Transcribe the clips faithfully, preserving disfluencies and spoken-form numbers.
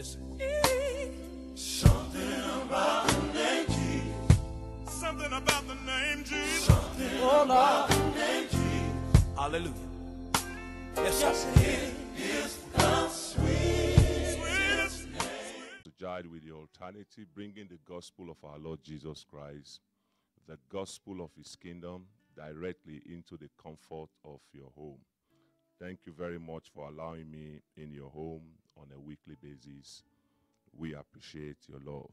Listen. Something about the name Jesus. Something about the name Jesus. Something Oh, about Lord. the name Jesus. Hallelujah. Yes, Yes, sir. it is the sweetest. Sweetest. To guide with the alternative, bringing the gospel of our Lord Jesus Christ, the gospel of his kingdom, directly into the comfort of your home. Thank you very much for allowing me in your home on a weekly basis. We appreciate your love.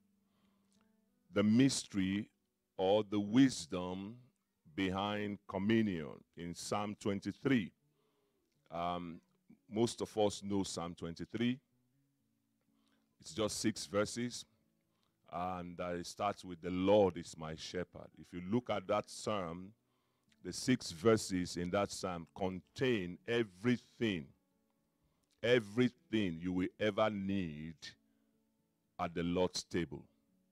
The mystery or the wisdom behind communion in Psalm twenty-three. Um, most of us know Psalm twenty-three. It's just six verses. And uh, it starts with, "The Lord is my shepherd." If you look at that psalm, the six verses in that psalm contain everything, everything you will ever need at the Lord's table.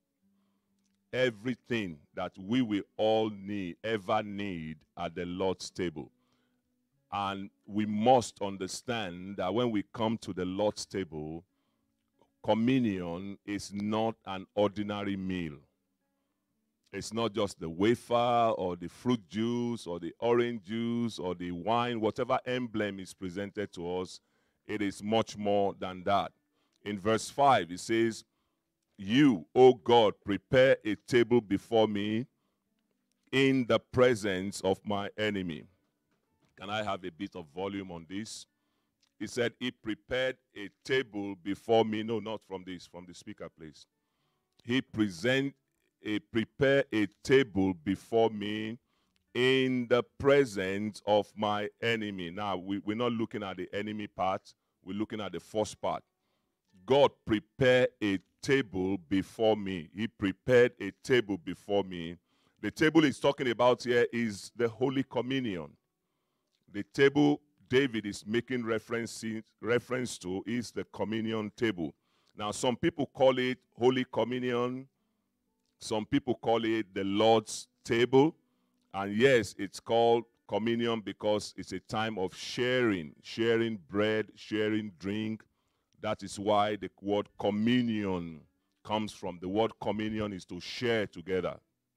Everything that we will all need, ever need at the Lord's table. And we must understand that when we come to the Lord's table, communion is not an ordinary meal. It's not just the wafer or the fruit juice or the orange juice or the wine, whatever emblem is presented to us, it is much more than that. In verse five, it says, "You, O God, prepare a table before me in the presence of my enemy." Can I have a bit of volume on this? He said, he prepared a table before me. No, not from this, from the speaker, please. He present a prepare a table before me in the presence of my enemy. Now, we, we're not looking at the enemy part. We're looking at the first part. God prepared a table before me. He prepared a table before me. The table he's talking about here is the Holy Communion. The table David is making reference, reference to is the communion table. Now, some people call it Holy Communion. Some people call it the Lord's table. And yes, it's called communion because it's a time of sharing, sharing bread, sharing drink. That is why the word communion comes from. The word communion is to share together.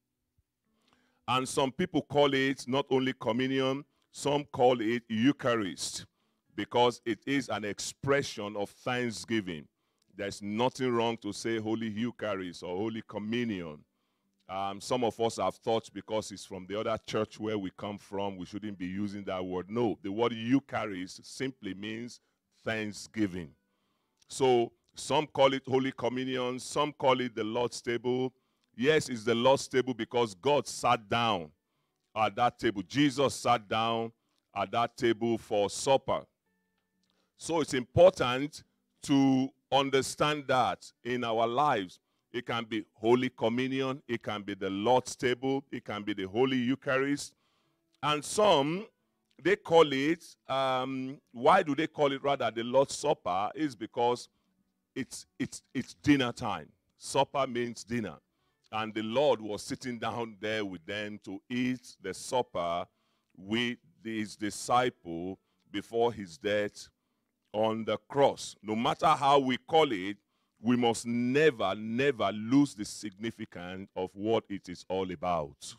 And some people call it not only communion, some call it Eucharist because it is an expression of thanksgiving. There's nothing wrong to say Holy Eucharist or Holy Communion. Um, some of us have thought because it's from the other church where we come from, we shouldn't be using that word. No, the word Eucharist simply means thanksgiving. So some call it Holy Communion, some call it the Lord's table. Yes, it's the Lord's table because God sat down at that table. Jesus sat down at that table for supper. So it's important to understand that in our lives. It can be Holy Communion, it can be the Lord's table, it can be the Holy Eucharist. And some, they call it, um, why do they call it rather the Lord's Supper? Is because it's, it's, it's dinner time. Supper means dinner. And the Lord was sitting down there with them to eat the supper with his disciple before his death on the cross. No matter how we call it, we must never, never lose the significance of what it is all about.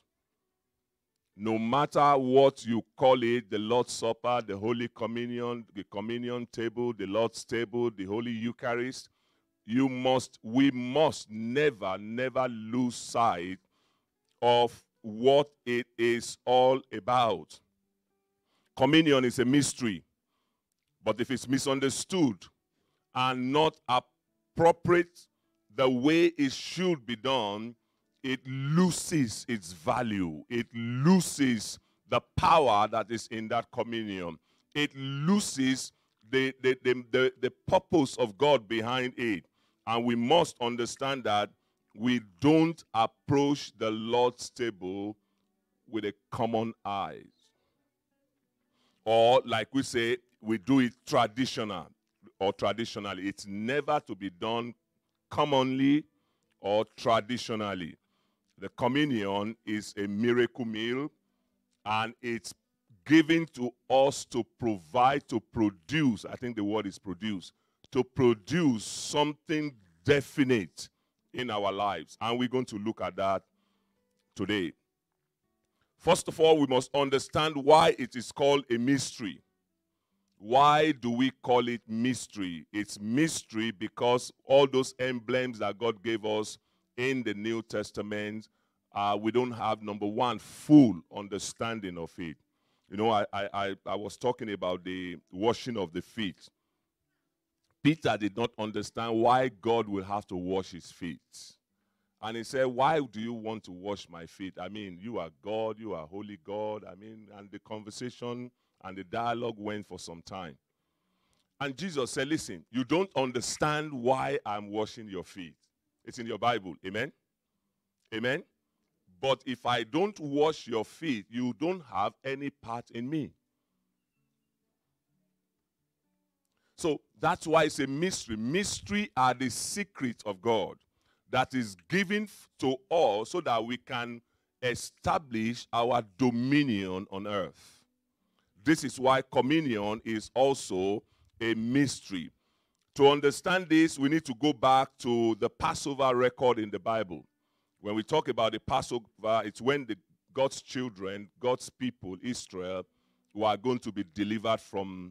No matter what you call it, the Lord's Supper, the Holy Communion, the communion table, the Lord's table, the Holy Eucharist, you must, we must never, never lose sight of what it is all about. Communion is a mystery, but if it's misunderstood and not appropriate the way it should be done, it loses its value. It loses the power that is in that communion. It loses the, the, the, the, the purpose of God behind it. And we must understand that we don't approach the Lord's table with a common eyes. Or like we say, we do it traditional or traditionally. It's never to be done commonly or traditionally. The communion is a miracle meal, and it's given to us to provide, to produce, I think the word is produce, to produce something definite in our lives. And we're going to look at that today. First of all, we must understand why it is called a mystery. Why do we call it mystery? It's mystery because all those emblems that God gave us in the New Testament, uh, we don't have, number one, full understanding of it. You know, I, I, I was talking about the washing of the feet. Peter did not understand why God will have to wash his feet. And he said, why do you want to wash my feet? I mean, you are God, you are holy God. I mean, and the conversation and the dialogue went for some time. And Jesus said, listen, you don't understand why I'm washing your feet. It's in your Bible. Amen? Amen? But if I don't wash your feet, you don't have any part in me. So that's why it's a mystery. Mystery are the secrets of God that is given to us so that we can establish our dominion on earth. This is why communion is also a mystery. To understand this, we need to go back to the Passover record in the Bible. When we talk about the Passover, it's when the, God's children, God's people, Israel, were going to be delivered from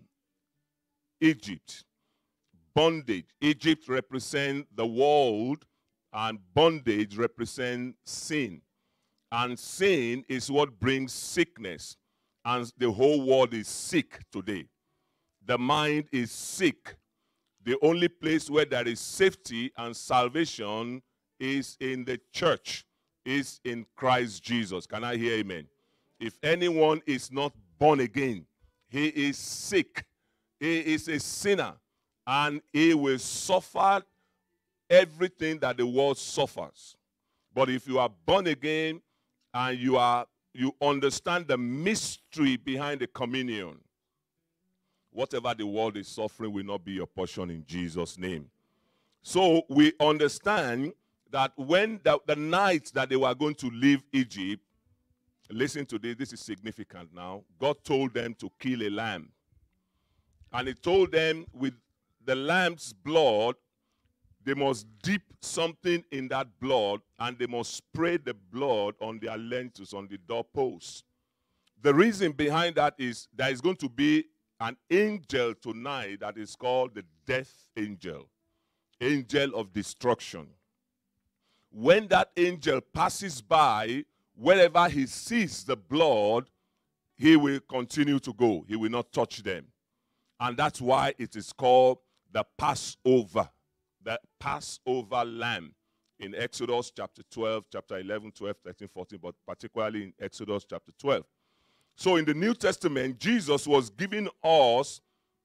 Egypt. Bondage. Egypt represents the world, and bondage represents sin. And sin is what brings sickness. And the whole world is sick today. The mind is sick. The only place where there is safety and salvation is in the church, is in Christ Jesus. Can I hear amen? If anyone is not born again, he is sick. He is a sinner. And he will suffer everything that the world suffers. But if you are born again and you are you understand the mystery behind the communion, whatever the world is suffering will not be your portion in Jesus' name. So we understand that when the, the night that they were going to leave Egypt, listen to this, this is significant now. God told them to kill a lamb. And he told them with the lamb's blood, they must dip something in that blood and they must spray the blood on their lentils, on the doorposts. The reason behind that is there is going to be an angel tonight that is called the death angel, angel of destruction. When that angel passes by, wherever he sees the blood, he will continue to go. He will not touch them. And that's why it is called the Passover, the Passover lamb in Exodus chapter twelve, chapter eleven, twelve, thirteen, fourteen, but particularly in Exodus chapter twelve. So in the New Testament, Jesus was giving us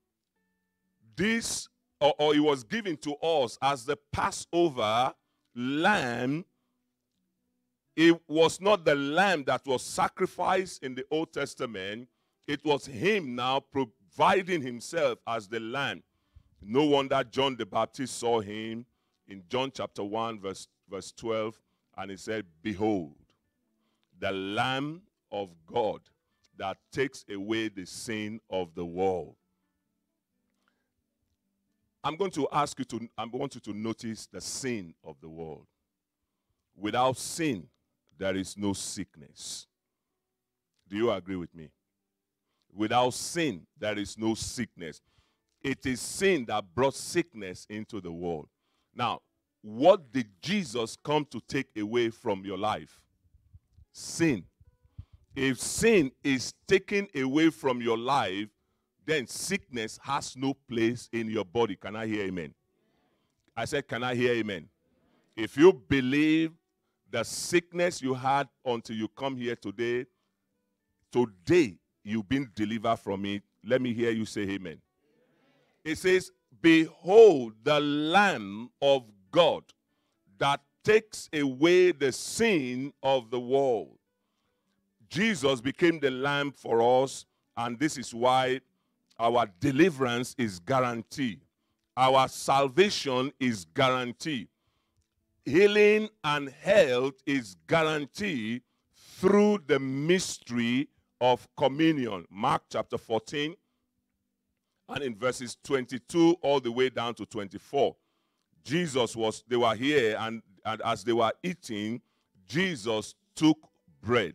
this, or, or he was given to us as the Passover lamb. It was not the lamb that was sacrificed in the Old Testament. It was him now providing himself as the lamb. No wonder John the Baptist saw him in John chapter one, verse, verse twelve, and he said, behold, the Lamb of God that takes away the sin of the world. I'm going to ask you to, I want you to notice the sin of the world. Without sin, there is no sickness. Do you agree with me? Without sin, there is no sickness. It is sin that brought sickness into the world. Now, what did Jesus come to take away from your life? Sin. If sin is taken away from your life, then sickness has no place in your body. Can I hear amen? I said, can I hear amen? If you believe the sickness you had until you come here today, today you've been delivered from it, let me hear you say amen. It says, behold the Lamb of God that takes away the sin of the world. Jesus became the Lamb for us, and this is why our deliverance is guaranteed. Our salvation is guaranteed. Healing and health is guaranteed through the mystery of communion. Mark chapter fourteen And in verses twenty-two all the way down to twenty-four, Jesus was, they were here, and, and as they were eating, Jesus took bread.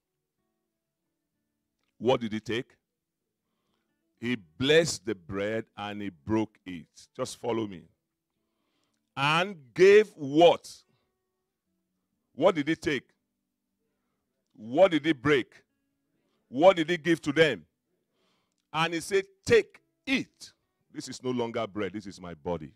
What did he take? He blessed the bread and he broke it. Just follow me. And gave what? What did he take? What did he break? What did he give to them? And he said, take, eat. This is no longer bread. This is my body.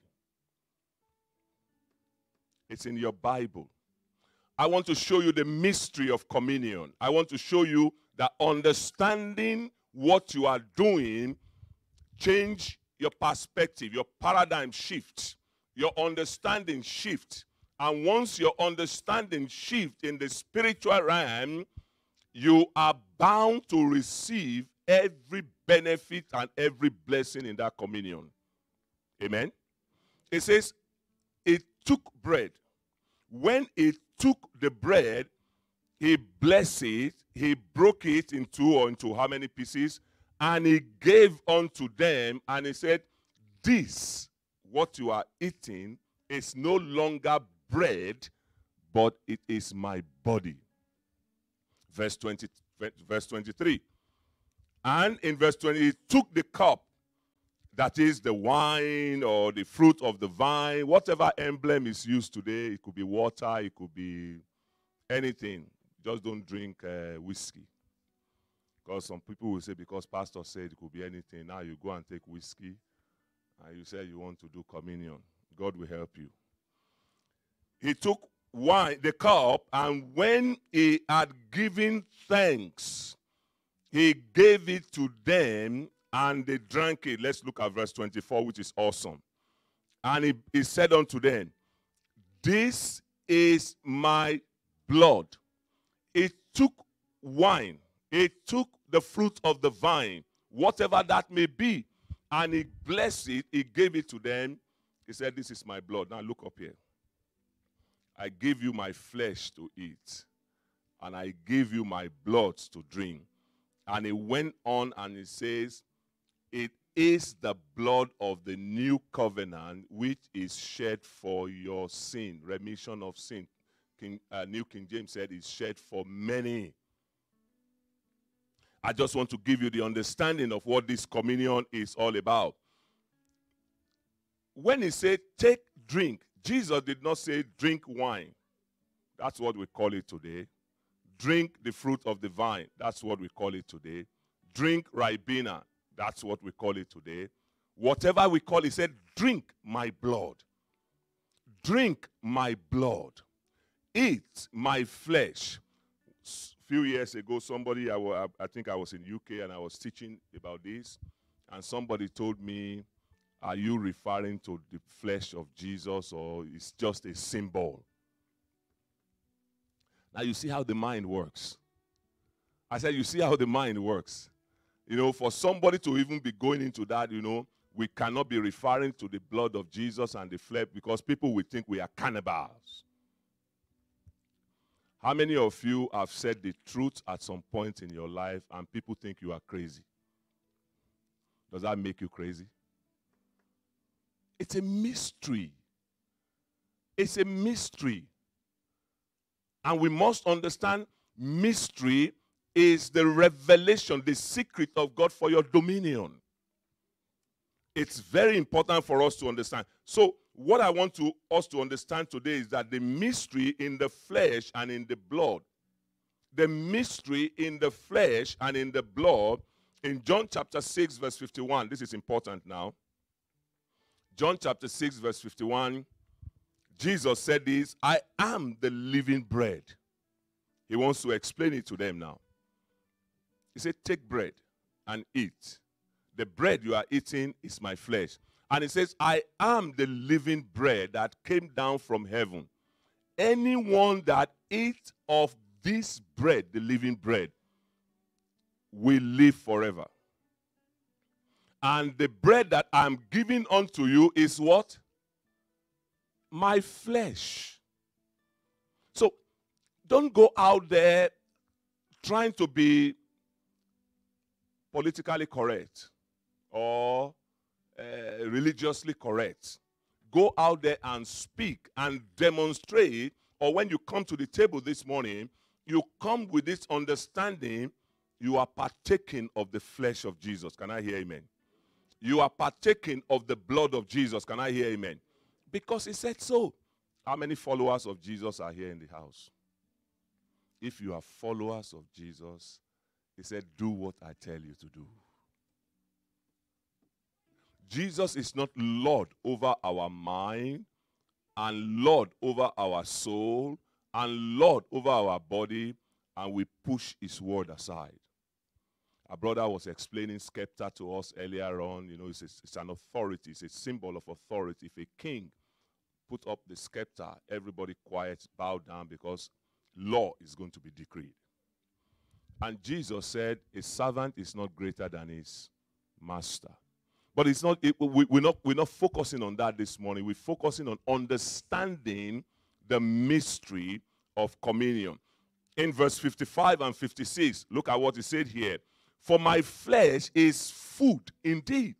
It's in your Bible. I want to show you the mystery of communion. I want to show you that understanding what you are doing change your perspective, your paradigm shift, your understanding shift. And once your understanding shift in the spiritual realm, you are bound to receive every benefit and every blessing in that communion. Amen. It says, it took bread. When it took the bread, he blessed it, he broke it into or into how many pieces, and he gave unto them, and he said, this, what you are eating, is no longer bread, but it is my body. Verse twenty, verse twenty-three. And in verse twenty, he took the cup, that is the wine or the fruit of the vine, whatever emblem is used today. It could be water, it could be anything. Just don't drink uh, whiskey. Because some people will say, because pastor said it could be anything, now you go and take whiskey, and you say you want to do communion. God will help you. He took wine, the cup, and when he had given thanks, he gave it to them, and they drank it. Let's look at verse twenty-four, which is awesome. And he, he said unto them, this is my blood. It took wine. It took the fruit of the vine, whatever that may be, and he blessed it. He gave it to them. He said, this is my blood. Now look up here. I give you my flesh to eat, and I give you my blood to drink. And he went on and he says, it is the blood of the new covenant which is shed for your sin, remission of sin. King, uh, New King James said is shed for many. I just want to give you the understanding of what this communion is all about. When he said, take, drink, Jesus did not say, drink wine. That's what we call it today. Drink the fruit of the vine. That's what we call it today. Drink Ribena. That's what we call it today. Whatever we call it, he said, drink my blood. Drink my blood. Eat my flesh. A few years ago, somebody, I, I think I was in U K and I was teaching about this, and somebody told me, are you referring to the flesh of Jesus, or it's just a symbol? Now you see how the mind works. I said, you see how the mind works. You know, for somebody to even be going into that, you know, we cannot be referring to the blood of Jesus and the flesh, because people will think we are cannibals. How many of you have said the truth at some point in your life and people think you are crazy? Does that make you crazy? It's a mystery. It's a mystery. And we must understand mystery is the revelation, the secret of God for your dominion. It's very important for us to understand. So what I want to, us to understand today is that the mystery in the flesh and in the blood, the mystery in the flesh and in the blood, in John chapter six, verse fifty-one, this is important now. John chapter six, verse fifty-one, Jesus said this, I am the living bread. He wants to explain it to them now. He said, take bread and eat. The bread you are eating is my flesh. And he says, I am the living bread that came down from heaven. Anyone that eats of this bread, the living bread, will live forever. And the bread that I'm giving unto you is what? My flesh. So don't go out there trying to be politically correct or uh, religiously correct. Go out there and speak and demonstrate. Or when you come to the table this morning, you come with this understanding you are partaking of the flesh of Jesus. Can I hear amen? You are partaking of the blood of Jesus. Can I hear amen? Because he said so. How many followers of Jesus are here in the house? If you are followers of Jesus, he said, do what I tell you to do. Jesus is not Lord over our mind, and Lord over our soul, and Lord over our body, and we push his word aside. Our brother was explaining scepter to us earlier on. You know, it's, a, it's an authority. It's a symbol of authority. If a king put up the scepter, everybody quiet, bow down, because law is going to be decreed. And Jesus said, a servant is not greater than his master. But it's not, it, we, we're not, we're not focusing on that this morning. We're focusing on understanding the mystery of communion. In verse fifty-five and fifty-six, look at what he said here. For my flesh is food indeed.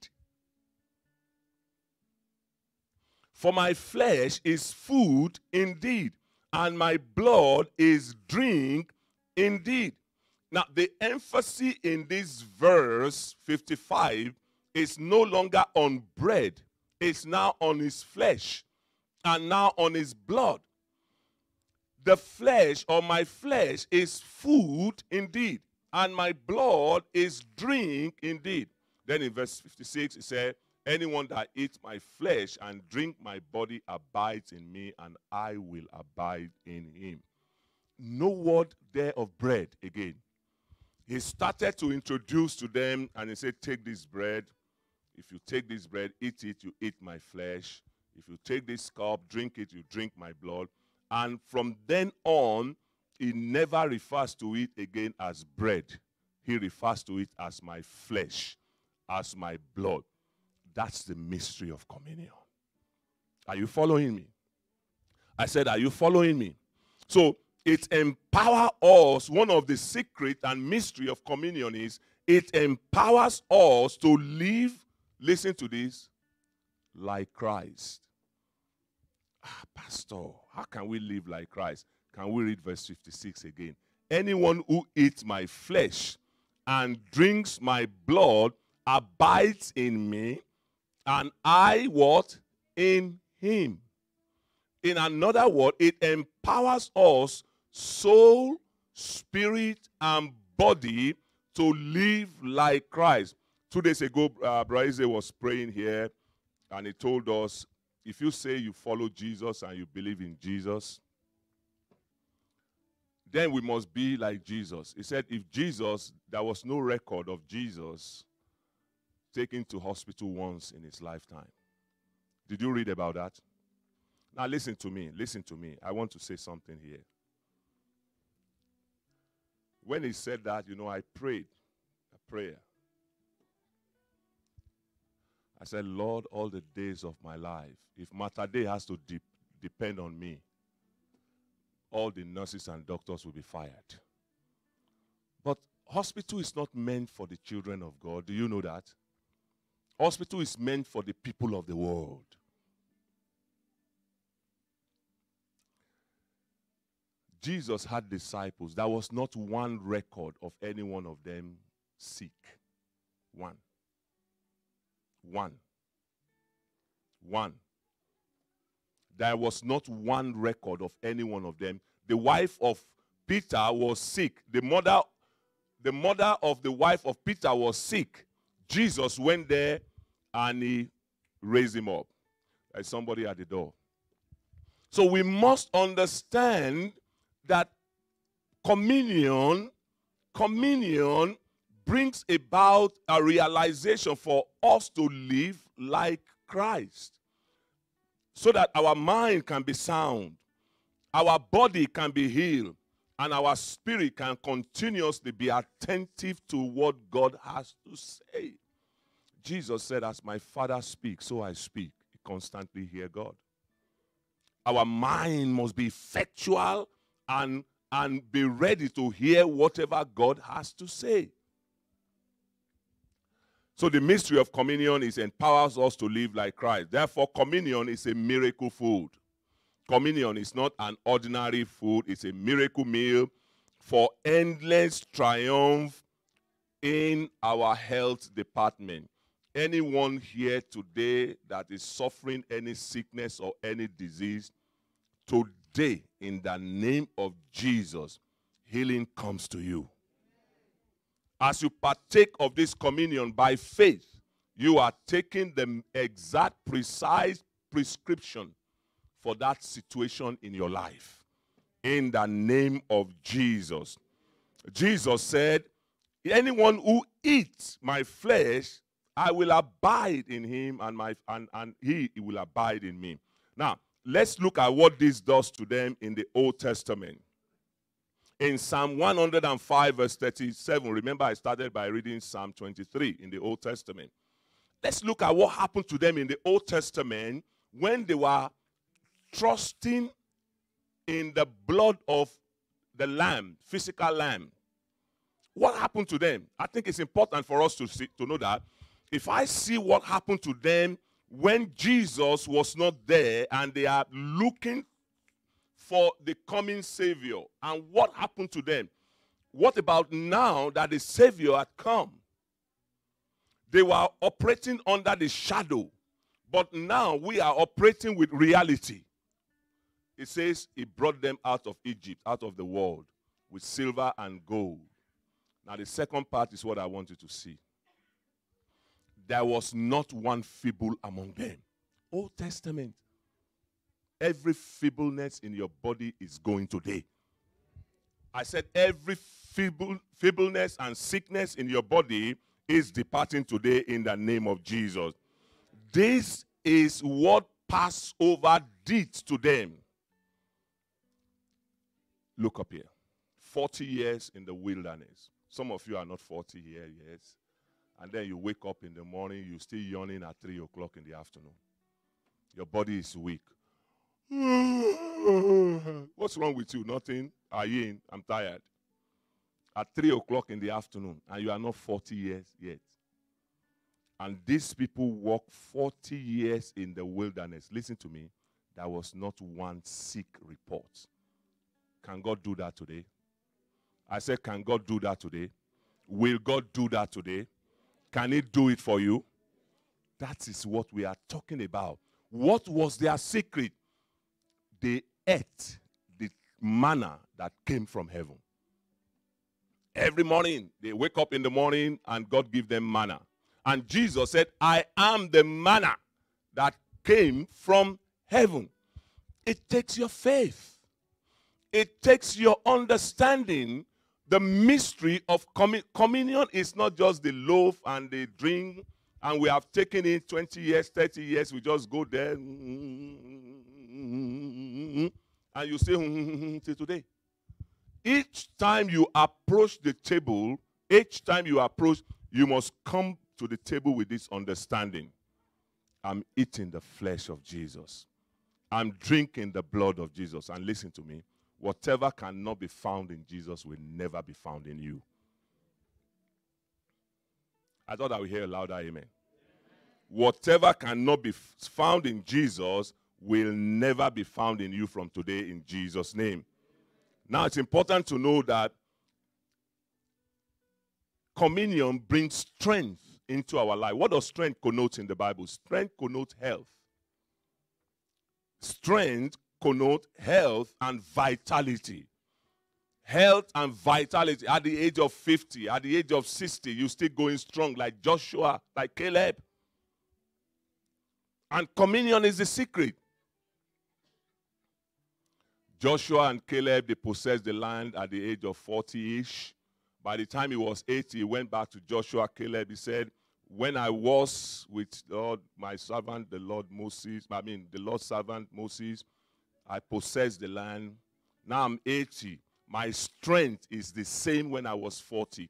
For my flesh is food indeed, and my blood is drink indeed. Now, the emphasis in this verse fifty-five is no longer on bread. It's now on his flesh and now on his blood. The flesh, or my flesh, is food indeed, and my blood is drink indeed. Then in verse fifty-six, it said, anyone that eats my flesh and drink my body abides in me, and I will abide in him. No word there of bread again. He started to introduce to them, and he said, take this bread. If you take this bread, eat it, you eat my flesh. If you take this cup, drink it, you drink my blood. And from then on, he never refers to it again as bread. He refers to it as my flesh, as my blood. That's the mystery of communion. Are you following me? I said, are you following me? So it empowers us. One of the secret and mystery of communion is it empowers us to live, listen to this, like Christ. Ah, Pastor, how can we live like Christ? Can we read verse fifty-six again? Anyone who eats my flesh and drinks my blood abides in me, and I what? In him. In another word, it empowers us, soul, spirit, and body, to live like Christ. Two days ago, uh, Braize was praying here, and he told us, if you say you follow Jesus and you believe in Jesus, then we must be like Jesus. He said, if Jesus, there was no record of Jesus taken to hospital once in his lifetime. Did you read about that? Now listen to me, listen to me. I want to say something here. When he said that, you know, I prayed a prayer. I said, Lord, all the days of my life, if Mater Dei has to de depend on me, all the nurses and doctors will be fired. But hospital is not meant for the children of God. Do you know that? Hospital is meant for the people of the world. Jesus had disciples. There was not one record of any one of them sick. One. One. One. There was not one record of any one of them. The wife of Peter was sick. The mother, the mother of the wife of Peter was sick. Jesus went there and he raised him up. There's somebody at the door. So we must understand that communion, communion brings about a realization for us to live like Christ, so that our mind can be sound, our body can be healed, and our spirit can continuously be attentive to what God has to say. Jesus said, as my Father speaks, so I speak. You constantly hear God. Our mind must be effectual and, and be ready to hear whatever God has to say. So the mystery of communion is empowers us to live like Christ. Therefore, communion is a miracle food. Communion is not an ordinary food. It's a miracle meal for endless triumph in our health department. Anyone here today that is suffering any sickness or any disease, today, in the name of Jesus, healing comes to you. As you partake of this communion by faith, you are taking the exact, precise prescription for that situation in your life. In the name of Jesus. Jesus said, anyone who eats my flesh, I will abide in him, and, my, and, and he, he will abide in me. Now, let's look at what this does to them in the Old Testament. In Psalm one oh five, verse thirty-seven, remember I started by reading Psalm twenty-three in the Old Testament. Let's look at what happened to them in the Old Testament when they were trusting in the blood of the lamb, physical lamb. What happened to them? I think it's important for us to see, to know that. If I see what happened to them when Jesus was not there and they are looking for the coming Savior, and what happened to them? What about now that the Savior had come? They were operating under the shadow, but now we are operating with reality. It says he brought them out of Egypt, out of the world, with silver and gold. Now the second part is what I want you to see. There was not one feeble among them. Old Testament. Every feebleness in your body is going today. I said every feeble, feebleness and sickness in your body is departing today in the name of Jesus. This is what Passover did to them. Look up here. forty years in the wilderness. Some of you are not forty here yet. And then you wake up in the morning, you still yawning at three o'clock in the afternoon. Your body is weak. What's wrong with you? Nothing. Are you in? I'm tired. At three o'clock in the afternoon, and you are not forty years yet. And these people walk forty years in the wilderness. Listen to me. There was not one sick report. Can God do that today? I said, can God do that today? Will God do that today? Can he do it for you? That is what we are talking about. What was their secret? They ate the manna that came from heaven. Every morning, they wake up in the morning and God give them manna. And Jesus said, I am the manna that came from heaven. It takes your faith. It takes your understanding. The mystery of commun- communion is not just the loaf and the drink, and we have taken it twenty years, thirty years, we just go there, and you say, till today. Each time you approach the table, each time you approach, you must come to the table with this understanding. I'm eating the flesh of Jesus. I'm drinking the blood of Jesus. And listen to me. Whatever cannot be found in Jesus will never be found in you. I thought I would hear a louder amen. Amen. Whatever cannot be found in Jesus will never be found in you from today in Jesus' name. Now, it's important to know that communion brings strength into our life. What does strength connote in the Bible? Strength connotes health. Strength connotes health and vitality. Health and vitality. At the age of fifty, at the age of sixty, you're still going strong like Joshua, like Caleb. And communion is the secret. Joshua and Caleb, they possessed the land at the age of forty-ish. By the time he was eighty, he went back to Joshua, Caleb. He said, when I was with Lord, my servant, the Lord Moses, I mean, the Lord's servant Moses, I possessed the land. Now I'm eighty. My strength is the same when I was forty.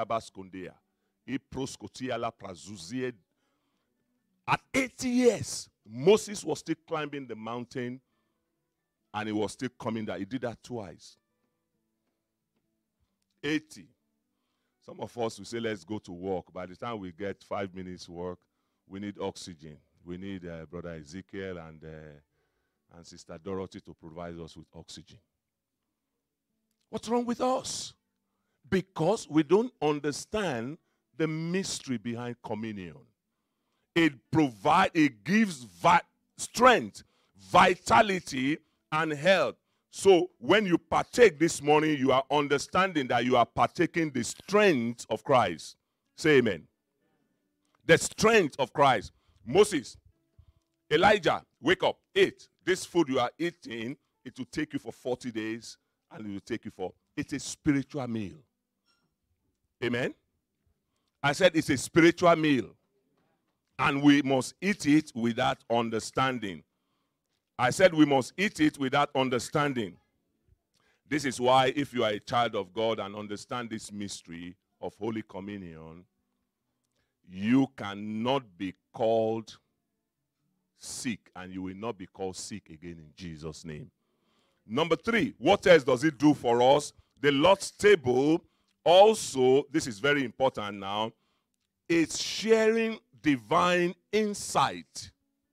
At eighty years, Moses was still climbing the mountain and he was still coming down. He did that twice. eighty. Some of us will say, let's go to work. By the time we get five minutes work, we need oxygen. We need uh, Brother Ezekiel and, uh, and Sister Dorothy to provide us with oxygen. What's wrong with us? Because we don't understand the mystery behind communion. It provides, it gives vi- strength, vitality, and health. So when you partake this morning, you are understanding that you are partaking the strength of Christ. Say amen. The strength of Christ. Moses, Elijah, wake up, eat. This food you are eating, it will take you for forty days, and it will take you for, it's a spiritual meal. Amen? I said it's a spiritual meal. And we must eat it with that understanding. I said we must eat it with that understanding. This is why if you are a child of God and understand this mystery of Holy Communion, you cannot be called sick, and you will not be called sick again in Jesus' name. Number three, what else does it do for us? The Lord's table also, this is very important now, it's sharing divine insight.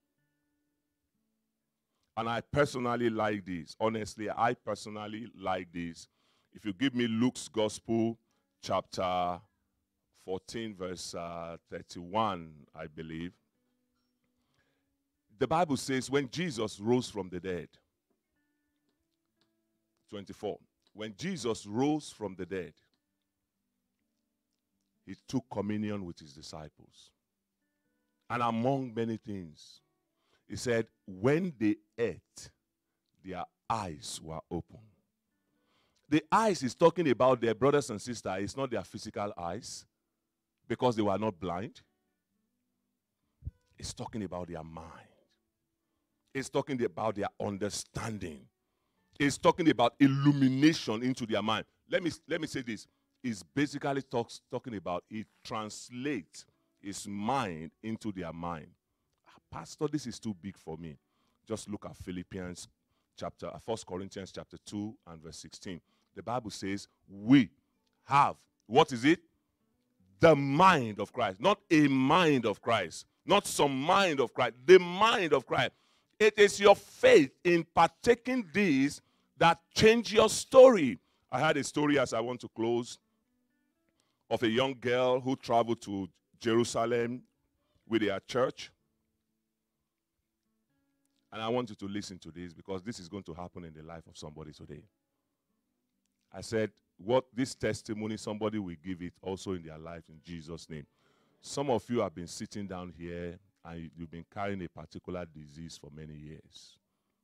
And I personally like this. Honestly, I personally like this. If you give me Luke's Gospel, chapter fourteen, verse uh, thirty-one, I believe. The Bible says when Jesus rose from the dead, twenty-four, when Jesus rose from the dead, he took communion with his disciples. And among many things, he said, when they ate, their eyes were open. The eyes is talking about their brothers and sisters. It's not their physical eyes, because they were not blind. It's talking about their mind. It's talking about their understanding. It's talking about illumination into their mind. Let me, let me say this. It's basically talks, talking about it translates his mind into their mind. Pastor, this is too big for me. Just look at Philippians chapter, First Corinthians chapter two and verse sixteen. The Bible says, we have, what is it? The mind of Christ. Not a mind of Christ. Not some mind of Christ. The mind of Christ. It is your faith in partaking this that change your story. I had a story as I want to close of a young girl who traveled to Jerusalem with their church. And I want you to listen to this because this is going to happen in the life of somebody today. I said, what this testimony, somebody will give it also in their life in Jesus' name. Some of you have been sitting down here and you've been carrying a particular disease for many years.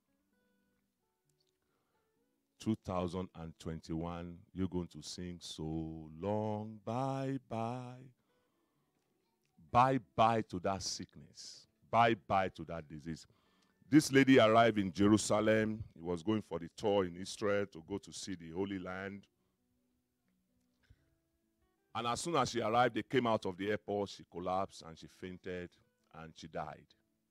two thousand twenty-one, you're going to sing so long, bye-bye. Bye-bye to that sickness. Bye-bye to that disease. This lady arrived in Jerusalem. He was going for the tour in Israel to go to see the Holy Land. And as soon as she arrived, they came out of the airport. She collapsed and she fainted and she died.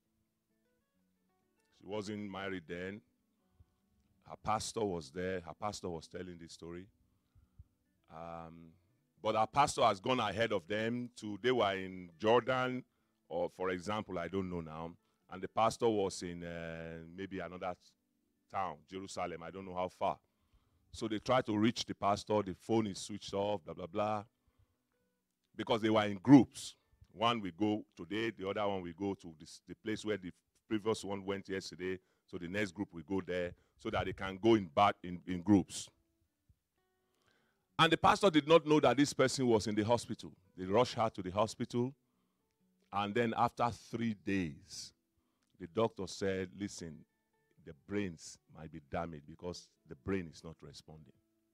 She wasn't married then. Her pastor was there. Her pastor was telling this story. Um, but our pastor has gone ahead of them to, they were in Jordan, or for example, I don't know now. And the pastor was in uh, maybe another town, Jerusalem. I don't know how far. So they tried to reach the pastor. The phone is switched off, blah, blah, blah. Because they were in groups. One will go today. The other one will go to this, the place where the previous one went yesterday. So the next group will go there so that they can go in back in, in groups. And the pastor did not know that this person was in the hospital. They rushed her to the hospital. And then after three days, the doctor said, listen, the brains might be damaged because the brain is not responding.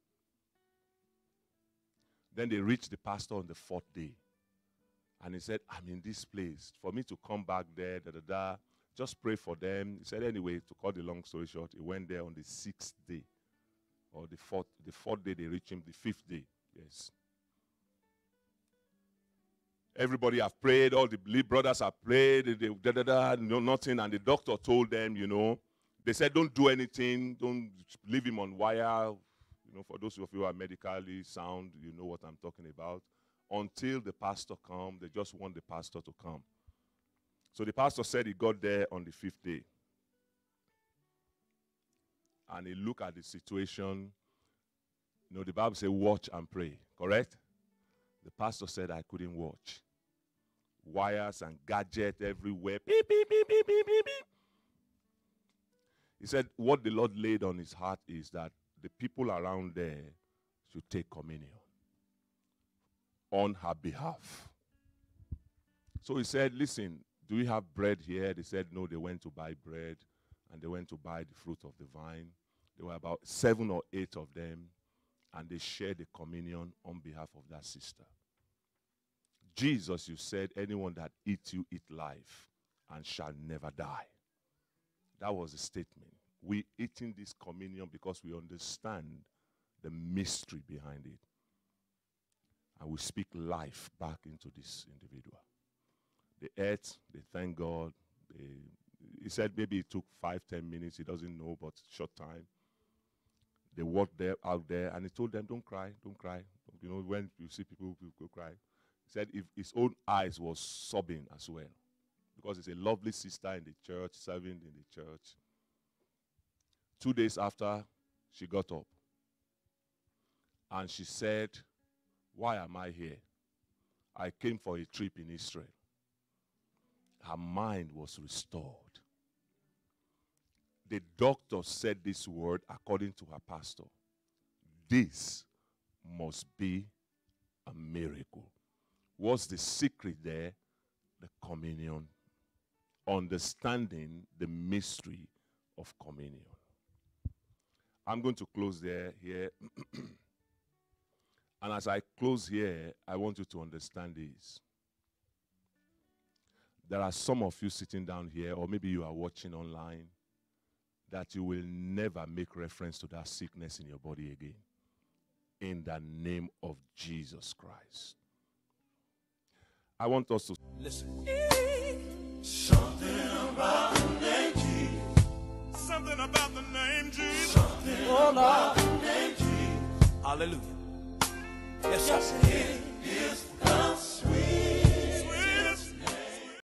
Then they reached the pastor on the fourth day. And he said, I'm in this place. For me to come back there, da, da, da, just pray for them. He said, anyway, to cut the long story short, he went there on the sixth day. Or the fourth, the fourth day they reached him, the fifth day. Yes. Everybody have prayed, all the brothers have prayed, they, da, da, da, no, nothing. And the doctor told them, you know, they said, don't do anything, don't leave him on wire. You know, for those of you who are medically sound, you know what I'm talking about. until the pastor come. They just want the pastor to come. So the pastor said he got there on the fifth day. And he looked at the situation. You know, the Bible says watch and pray, correct? The pastor said, I couldn't watch. Wires and gadgets everywhere. Beep, beep, beep, beep, beep, beep, beep. He said what the Lord laid on his heart is that the people around there should take communion on her behalf. So he said, listen, do we have bread here? They said, no, they went to buy bread, and they went to buy the fruit of the vine. There were about seven or eight of them, and they shared the communion on behalf of that sister. Jesus, you said, anyone that eats you, eat life, and shall never die. That was the statement. We eating this communion because we understand the mystery behind it. And we speak life back into this individual. They ate, they thank God. They, he said maybe it took five, ten minutes. He doesn't know, but short time. They walked there, out there, and he told them, don't cry, don't cry. You know, when you see people who go cry. He said if his own eyes was sobbing as well. Because it's a lovely sister in the church, serving in the church. Two days after, she got up. And she said, why am I here? I came for a trip in Israel. Her mind was restored. The doctor said this word according to her pastor. This must be a miracle. What's the secret there? The communion. Understanding the mystery of communion. I'm going to close there here. And as I close here, I want you to understand this. There are some of you sitting down here, or maybe you are watching online, that you will never make reference to that sickness in your body again. In the name of Jesus Christ. I want us to Listen. Something about the name Jesus. Something about the name Jesus. Something Oh, about Lord. the name Jesus. Hallelujah. Yes, Yes, sir. it is